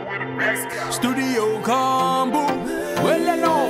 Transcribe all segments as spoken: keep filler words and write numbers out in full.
Studio Combo, well I know.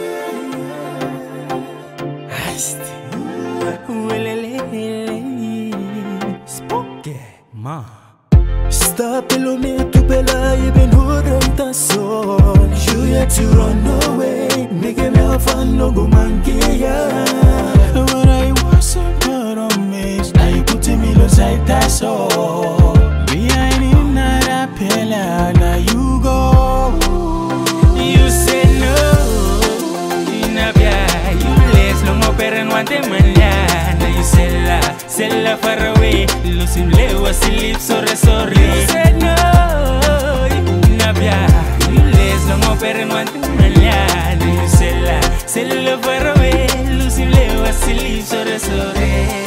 Spooky, ma. Stop pelo me tu pela e ben hoodum ta sol. You yet to run away, make me have fun no go monkey ya. When I was a part of me, now you put me lo side ta sol. Behind in that pela, now you go. You say no, inabia. You lace long opera no ante mañana. You say la, say la far away. Losing lewa sleep sorry sorry. You said no, inabia. You lace long opera no ante mañana. You say la, say la far away. Losing lewa sleep sorry sorry.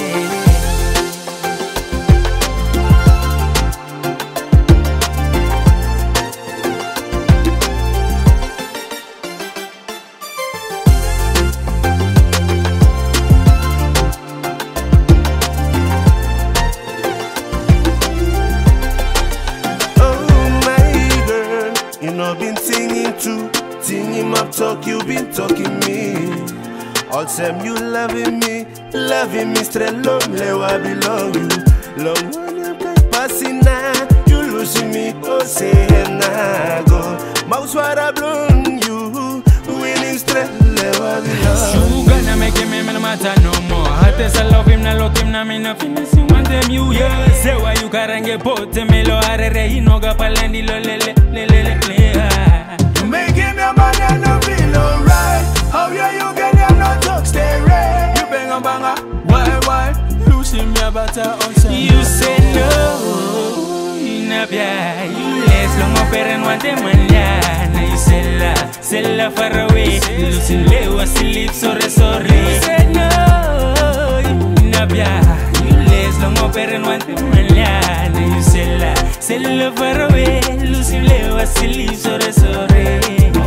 Been singing too, singing up talk, you been talking me. All time you loving me, loving me straight long, where I belong you. Long when you keep passing now, you losing me, oh say nah go. Mouse what I blown you, winning straight, where I belong. You gonna make him no matter no more. Hate sa love him na lock him na me na finishing one them you yeah. Say why you karange pote me lo arere hinoga palandi lo lele lele lele. You make him your man and no feel alright. How yeah you get him no talk stay right. You bang a banger, why why? Losing me about her outside. You say no, inabia. You lace long opera and want them mañana. You say la, say la far away. Losing lewa sleep sorry sorry. You say no, inabia. You lace long opera and want them mañana. You say la, say la far away. Losing lewa sleep sorry sorry.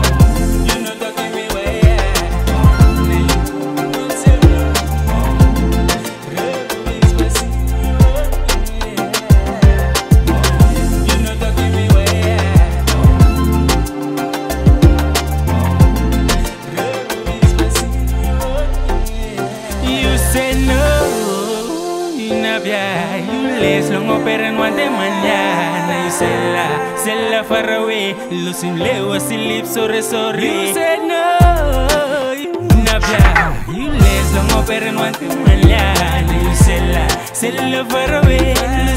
You lace long opera no ante mañana. You say la, say la far away. Losing lewa sleep sorry sorry. You said no, inabia. You lace long opera no ante mañana. You say la, say la far away.